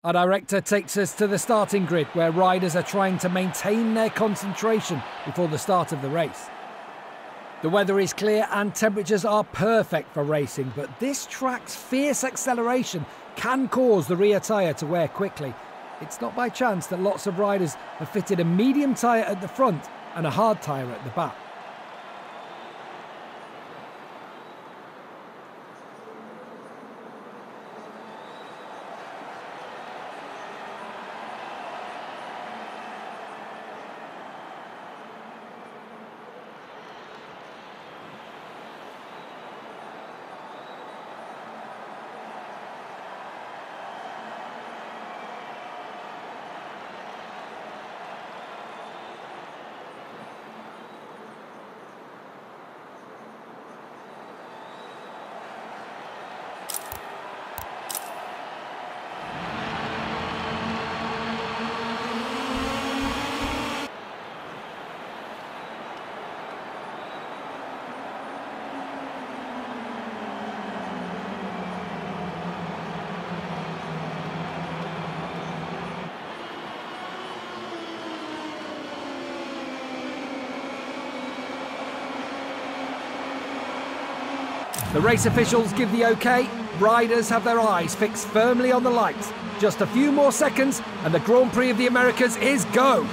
Our director takes us to the starting grid where riders are trying to maintain their concentration before the start of the race. The weather is clear and temperatures are perfect for racing, but this track's fierce acceleration can cause the rear tyre to wear quickly. It's not by chance that lots of riders have fitted a medium tyre at the front and a hard tyre at the back. The race officials give the OK. Riders have their eyes fixed firmly on the lights. Just a few more seconds and the Grand Prix of the Americas is go.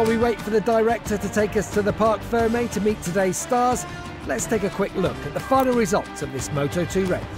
we wait for the director to take us to the Parc Fermé to meet today's stars, let's take a quick look at the final results of this Moto2 race.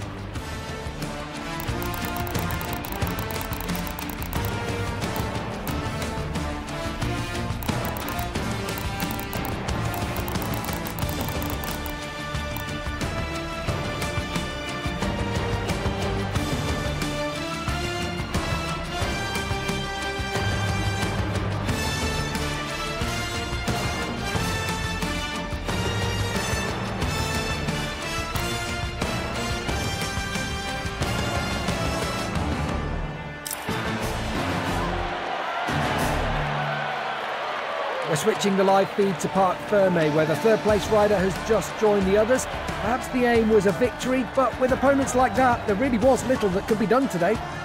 We're switching the live feed to Parc Fermé, where the third place rider has just joined the others. Perhaps the aim was a victory, but with opponents like that, there really was little that could be done today.